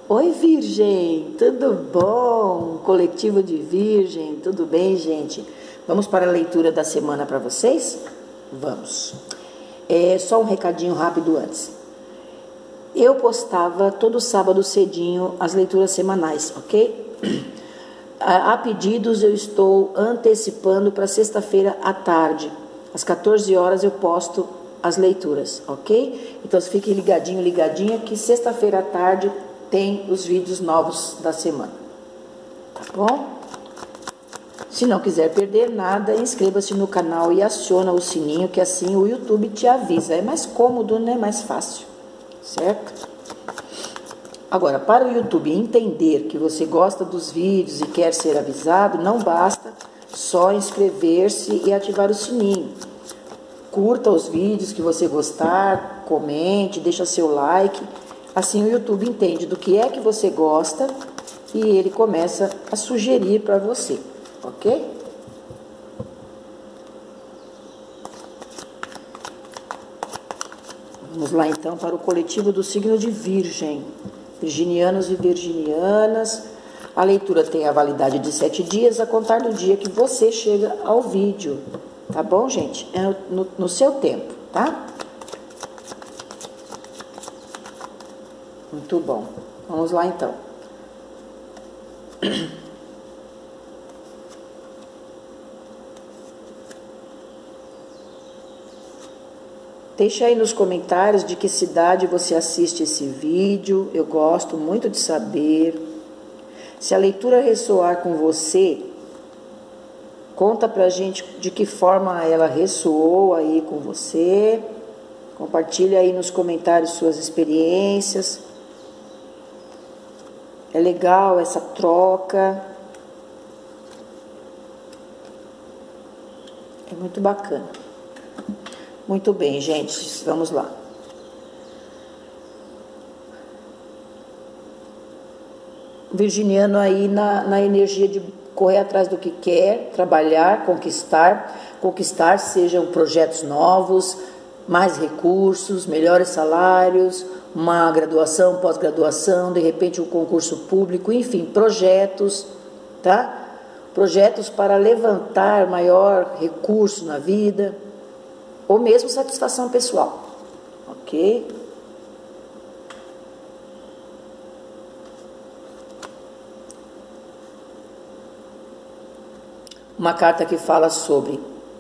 Oi, Virgem, tudo bom? Coletivo de Virgem, tudo bem, gente? Vamos para a leitura da semana para vocês? Vamos. Só um recadinho rápido antes. Eu postava todo sábado cedinho as leituras semanais, ok? A pedidos eu estou antecipando para sexta-feira à tarde. Às 14 horas eu posto as leituras, ok? Então fiquem ligadinha que sexta-feira à tarde tem os vídeos novos da semana, tá bom? Se não quiser perder nada, inscreva-se no canal e aciona o sininho, que assim o YouTube te avisa. É mais cômodo, né? Mais fácil, certo? Agora, para o YouTube entender que você gosta dos vídeos e quer ser avisado, não basta só inscrever-se e ativar o sininho. Curta os vídeos que você gostar, comente, deixa seu like. Assim o YouTube entende do que é que você gosta e ele começa a sugerir para você, ok? Vamos lá então para o coletivo do signo de Virgem. Virginianos e virginianas. A leitura tem a validade de 7 dias a contar do dia que você chega ao vídeo. Tá bom, gente? É no seu tempo, tá? Muito bom. Vamos lá, então. Deixa aí nos comentários de que cidade você assiste esse vídeo. Eu gosto muito de saber. Se a leitura ressoar com você, conta pra gente de que forma ela ressoou aí com você. Compartilha aí nos comentários suas experiências. É legal essa troca. É muito bacana. Muito bem, gente. Vamos lá. Virginiano aí na energia de correr atrás do que quer, trabalhar, conquistar, sejam projetos novos, mais recursos, melhores salários, uma graduação, pós-graduação, de repente um concurso público, enfim, projetos, tá? Projetos para levantar maior recurso na vida, ou mesmo satisfação pessoal, ok? Uma carta que fala sobre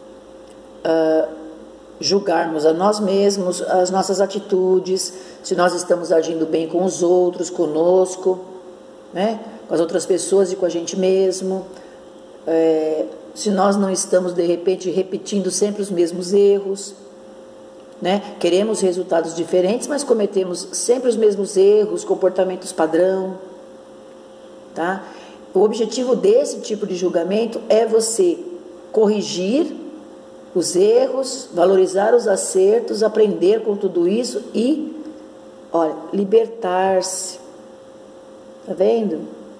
julgarmos a nós mesmos, as nossas atitudes, se nós estamos agindo bem com os outros, conosco, né? Com as outras pessoas e com a gente mesmo, se nós não estamos de repente repetindo sempre os mesmos erros, né? Queremos resultados diferentes, mas cometemos sempre os mesmos erros, comportamentos padrão, tá? O objetivo desse tipo de julgamento é você corrigir os erros, valorizar os acertos, aprender com tudo isso e, olha, libertar-se. Tá vendo?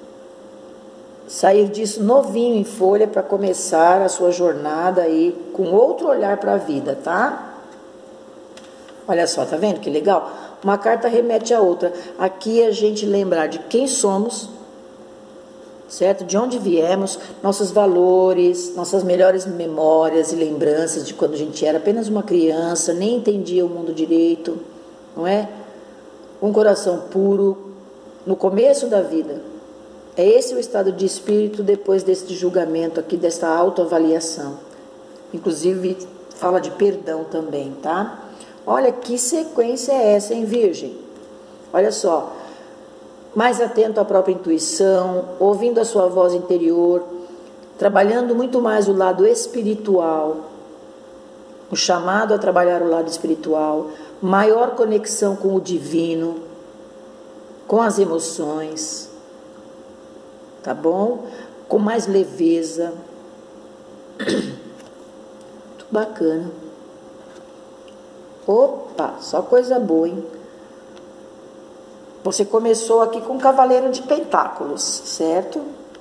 Sair disso novinho em folha para começar a sua jornada aí com outro olhar para a vida, tá? Olha só, tá vendo que legal? Uma carta remete à outra. Aqui a gente lembrar de quem somos, certo? De onde viemos, nossos valores, nossas melhores memórias e lembranças de quando a gente era apenas uma criança, nem entendia o mundo direito, não é? Um coração puro no começo da vida. É esse o estado de espírito depois desse julgamento aqui, dessa autoavaliação. Inclusive, fala de perdão também, tá? Olha que sequência é essa, hein, Virgem? Olha só. Mais atento à própria intuição, ouvindo a sua voz interior, trabalhando muito mais o lado espiritual, o chamado a trabalhar o lado espiritual, maior conexão com o divino, com as emoções, tá bom? Com mais leveza. Muito bacana. Opa, só coisa boa, hein? Você começou aqui com o Cavaleiro de Pentáculos, certo?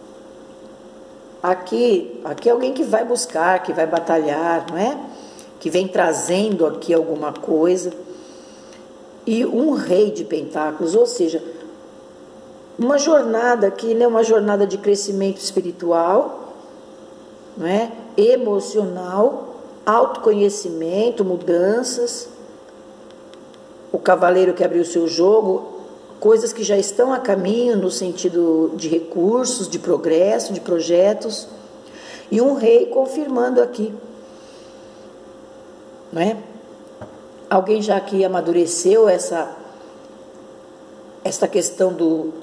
Aqui é alguém que vai buscar, que vai batalhar, não é? Que vem trazendo aqui alguma coisa. E um Rei de Pentáculos, ou seja, uma jornada aqui, né? Uma jornada de crescimento espiritual, não é? Emocional, autoconhecimento, mudanças. O cavaleiro que abriu o seu jogo, coisas que já estão a caminho no sentido de recursos, de progresso, de projetos. E um rei confirmando aqui, não é? Alguém já que amadureceu essa questão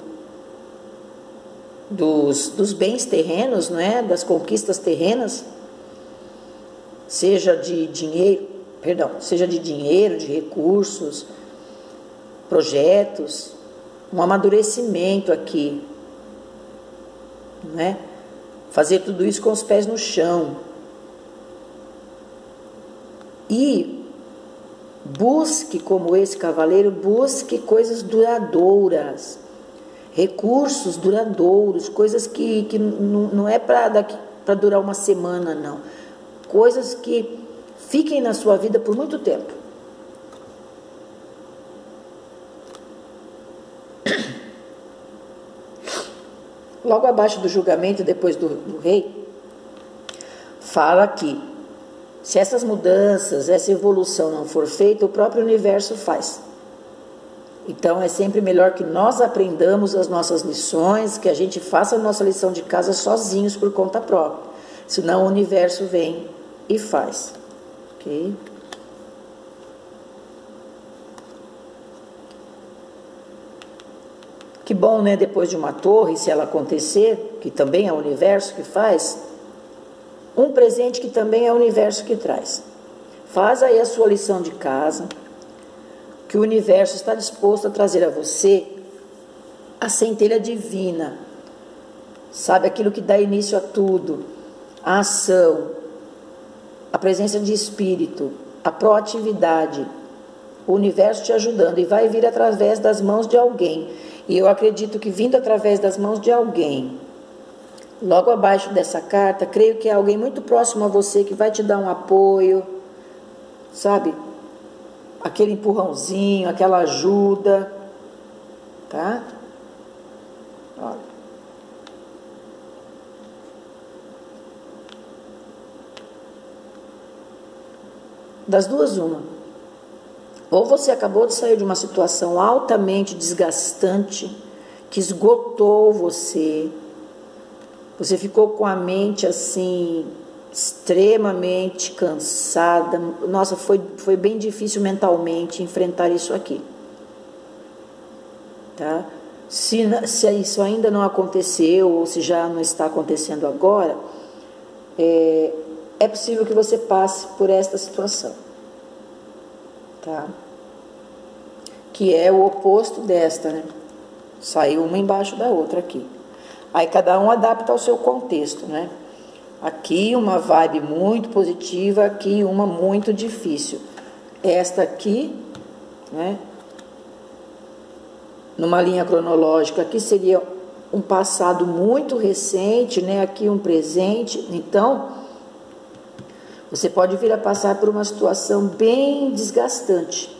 dos bens terrenos, não é? Das conquistas terrenas, seja de dinheiro, de recursos, projetos, um amadurecimento aqui, não é? Fazer tudo isso com os pés no chão. E busque, como esse cavaleiro, busque coisas duradouras, recursos duradouros, coisas que não é para durar uma semana, não. Coisas que fiquem na sua vida por muito tempo. Logo abaixo do julgamento, depois do rei, fala que se essas mudanças, essa evolução não for feita, o próprio universo faz. Então é sempre melhor que nós aprendamos as nossas lições, que a gente faça a nossa lição de casa sozinhos por conta própria. Senão o universo vem e faz. Ok? Que bom, né? Depois de uma torre, se ela acontecer, que também é o universo que faz, um presente que também é o universo que traz. Faz aí a sua lição de casa, que o universo está disposto a trazer a você a centelha divina, sabe, aquilo que dá início a tudo, a ação, a presença de espírito, a proatividade, o universo te ajudando, e vai vir através das mãos de alguém. E eu acredito que vindo através das mãos de alguém, logo abaixo dessa carta, creio que é alguém muito próximo a você que vai te dar um apoio, sabe? Aquele empurrãozinho, aquela ajuda, tá? Olha. Das duas, uma. Ou você acabou de sair de uma situação altamente desgastante, que esgotou você, você ficou com a mente assim, extremamente cansada. Nossa, foi bem difícil mentalmente enfrentar isso aqui. Tá? Se isso ainda não aconteceu, ou se já não está acontecendo agora, é possível que você passe por esta situação. Tá? Que é o oposto desta, né? Saiu uma embaixo da outra aqui. Aí cada um adapta ao seu contexto, né? Aqui uma vibe muito positiva, aqui uma muito difícil. Esta aqui, né? Numa linha cronológica, aqui seria um passado muito recente, né? Aqui um presente. Então, você pode vir a passar por uma situação bem desgastante.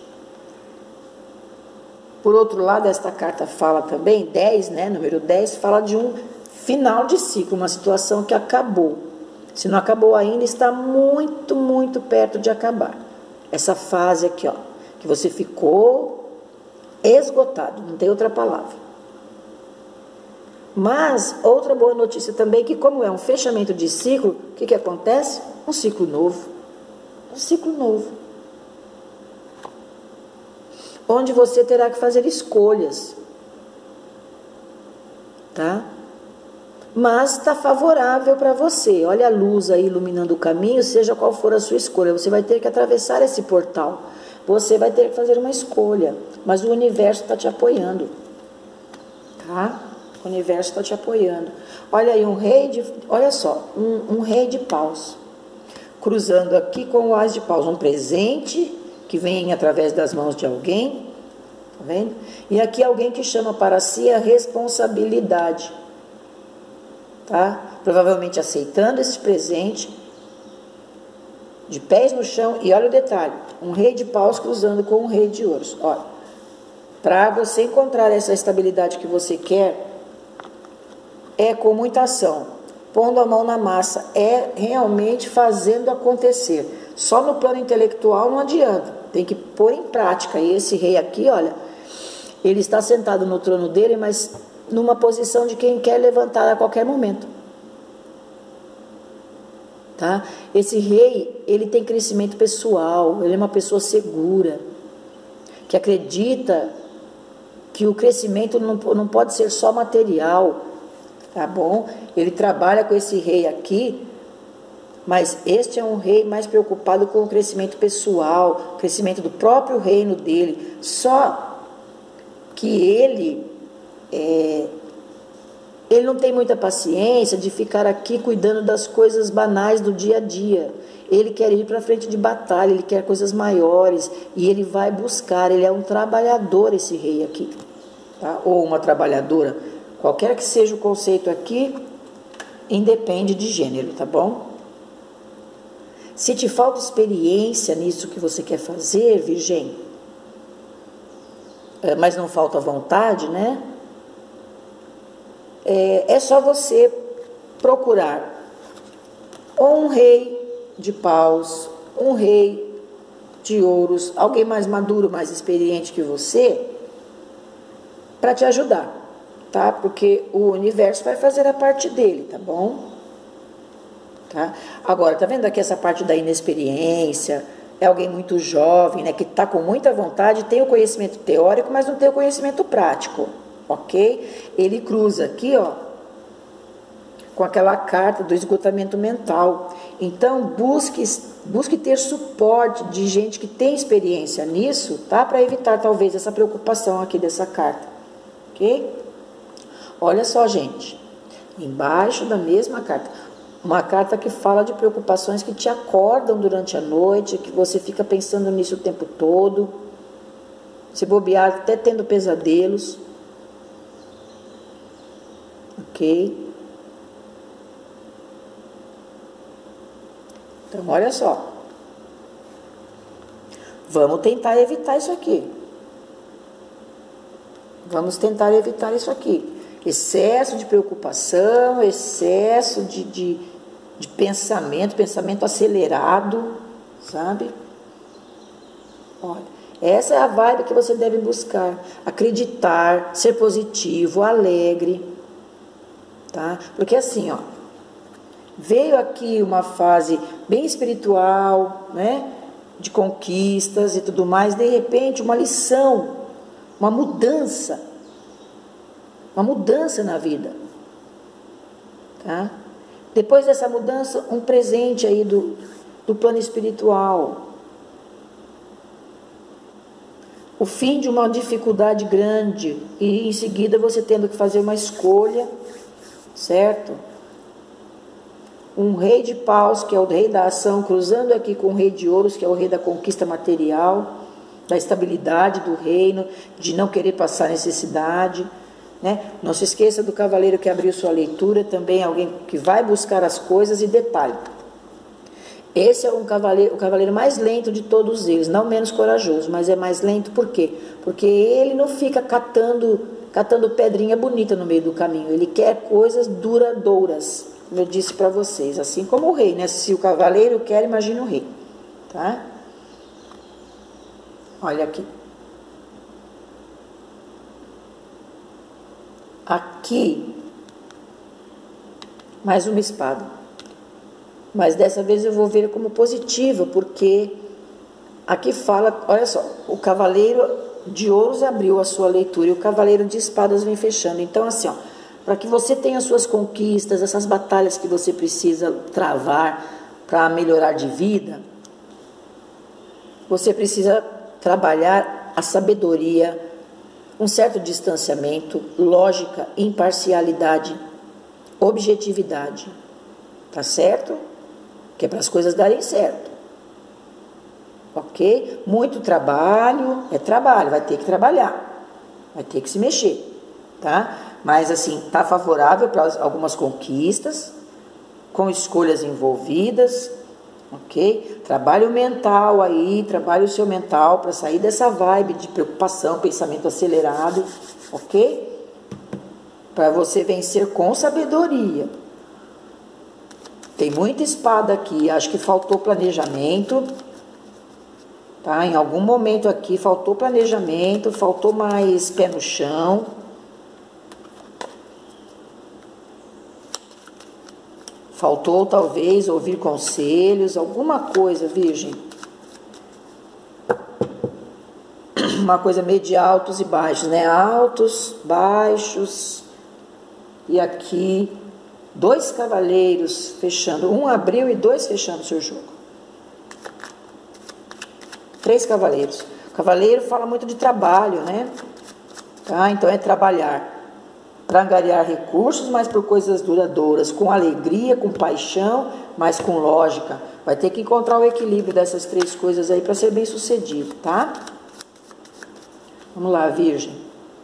Por outro lado, esta carta fala também, 10, né? Número 10, fala de um final de ciclo, uma situação que acabou. Se não acabou ainda, está muito, muito perto de acabar. Essa fase aqui, ó, que você ficou esgotado, não tem outra palavra. Mas, outra boa notícia também, que como é um fechamento de ciclo, o que acontece? Um ciclo novo. Um ciclo novo. Onde você terá que fazer escolhas. Tá? Mas está favorável para você. Olha a luz aí iluminando o caminho, seja qual for a sua escolha. Você vai ter que atravessar esse portal. Você vai ter que fazer uma escolha. Mas o universo está te apoiando. Tá? O universo está te apoiando. Olha aí, olha só, um rei de paus. Cruzando aqui com o as de paus. Um presente que vem através das mãos de alguém. Tá vendo? E aqui alguém que chama para si a responsabilidade. Tá? Provavelmente aceitando esse presente, de pés no chão, e olha o detalhe, um rei de paus cruzando com um rei de ouros. Olha, Para você encontrar essa estabilidade que você quer, é com muita ação, pondo a mão na massa, é realmente fazendo acontecer. Só no plano intelectual não adianta, tem que pôr em prática. E esse rei aqui, olha, ele está sentado no trono dele, mas numa posição de quem quer levantar a qualquer momento. Tá? Esse rei, ele tem crescimento pessoal, ele é uma pessoa segura, que acredita que o crescimento não pode ser só material, tá bom? Ele trabalha com esse rei aqui, mas este é um rei mais preocupado com o crescimento pessoal, o crescimento do próprio reino dele. Só que ele não tem muita paciência de ficar aqui cuidando das coisas banais do dia a dia. Ele quer ir para frente de batalha, ele quer coisas maiores, e ele vai buscar. Ele é um trabalhador, esse rei aqui, tá? Ou uma trabalhadora, qualquer que seja o conceito aqui, independe de gênero, tá bom? Se te falta experiência nisso que você quer fazer, Virgem, mas não falta vontade, né? É só você procurar ou um rei de paus, um rei de ouros, alguém mais maduro, mais experiente que você, para te ajudar, tá? Porque o universo vai fazer a parte dele, tá bom? Tá? Agora, tá vendo aqui essa parte da inexperiência? É alguém muito jovem, né, que está com muita vontade, tem o conhecimento teórico, mas não tem o conhecimento prático, ok? Ele cruza aqui, ó, com aquela carta do esgotamento mental. Então, busque ter suporte de gente que tem experiência nisso, tá? Para evitar, talvez, essa preocupação aqui dessa carta, ok? Olha só, gente, embaixo da mesma carta, uma carta que fala de preocupações que te acordam durante a noite, que você fica pensando nisso o tempo todo, se bobear até tendo pesadelos, ok? Então, olha só, vamos tentar evitar isso aqui. Vamos tentar evitar isso aqui. Excesso de preocupação, excesso de pensamento acelerado, sabe? Olha, essa é a vibe que você deve buscar. Acreditar, ser positivo, alegre, tá? Porque assim, ó, veio aqui uma fase bem espiritual, né? De conquistas e tudo mais, de repente uma lição, uma mudança na vida, tá? Depois dessa mudança, um presente aí do plano espiritual, o fim de uma dificuldade grande e em seguida você tendo que fazer uma escolha, certo? Um rei de paus, que é o rei da ação, cruzando aqui com o rei de ouros, que é o rei da conquista material, da estabilidade do reino, de não querer passar necessidade, né? Não se esqueça do cavaleiro que abriu sua leitura, também alguém que vai buscar as coisas. E detalhe, esse é o cavaleiro mais lento de todos eles, não menos corajoso, mas é mais lento por quê? Porque ele não fica catando pedrinha bonita no meio do caminho, ele quer coisas duradouras, como eu disse para vocês, assim como o rei, né? Se o cavaleiro quer, imagina o rei, tá? Olha aqui. Aqui, mais uma espada, mas dessa vez eu vou ver como positiva, porque aqui fala, olha só, o cavaleiro de ouros abriu a sua leitura e o cavaleiro de espadas vem fechando. Então assim, ó, para que você tenha suas conquistas, essas batalhas que você precisa travar para melhorar de vida, você precisa trabalhar a sabedoria, um certo distanciamento, lógica, imparcialidade, objetividade, tá certo? Que é para as coisas darem certo, ok? Muito trabalho, vai ter que trabalhar, vai ter que se mexer, tá? Mas assim, tá favorável para algumas conquistas, com escolhas envolvidas, ok? Trabalhe o mental aí, trabalhe o seu mental para sair dessa vibe de preocupação, pensamento acelerado, ok? Para você vencer com sabedoria. Tem muita espada aqui, acho que faltou planejamento, tá? Em algum momento aqui faltou planejamento, faltou mais pé no chão. Faltou talvez ouvir conselhos, alguma coisa, Virgem. Uma coisa meio de altos e baixos, né? Altos, baixos. E aqui, 2 cavaleiros fechando. 1 abriu e 2 fechando o seu jogo. 3 cavaleiros. O cavaleiro fala muito de trabalho, né? Tá? Então é trabalhar para angariar recursos, mas por coisas duradouras, com alegria, com paixão, mas com lógica. Vai ter que encontrar o equilíbrio dessas 3 coisas aí para ser bem sucedido, tá? Vamos lá, Virgem.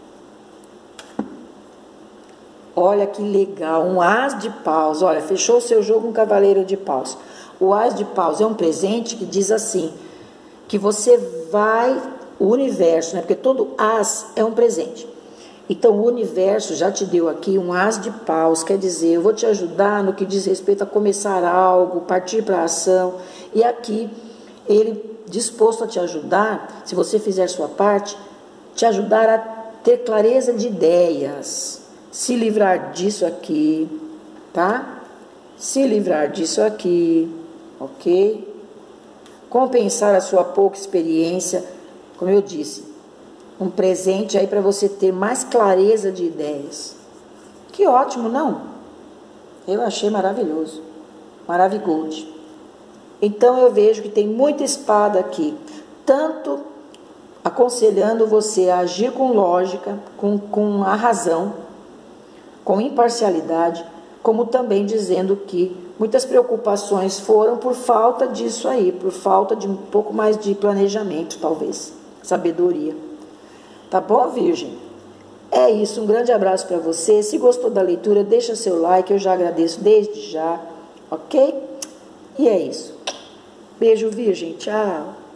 Olha que legal, um as de paus. Olha, fechou o seu jogo um cavaleiro de paus. O as de paus é um presente que diz assim, que você vai, o universo, né? Porque todo as é um presente. Então, o universo já te deu aqui um as de paus, quer dizer, eu vou te ajudar no que diz respeito a começar algo, partir para a ação. E aqui, ele disposto a te ajudar, se você fizer sua parte, te ajudar a ter clareza de ideias, se livrar disso aqui, tá? Se livrar disso aqui, ok? Compensar a sua pouca experiência, como eu disse, um presente aí para você ter mais clareza de ideias. Que ótimo, não? Eu achei maravilhoso. Maravigold. Então eu vejo que tem muita espada aqui. Tanto aconselhando você a agir com lógica, com a razão, com imparcialidade, como também dizendo que muitas preocupações foram por falta disso aí, por falta de um pouco mais de planejamento, talvez. Sabedoria. Tá bom, Virgem? É isso, um grande abraço para você. Se gostou da leitura, deixa seu like, eu já agradeço desde já, ok? E é isso. Beijo, Virgem, tchau.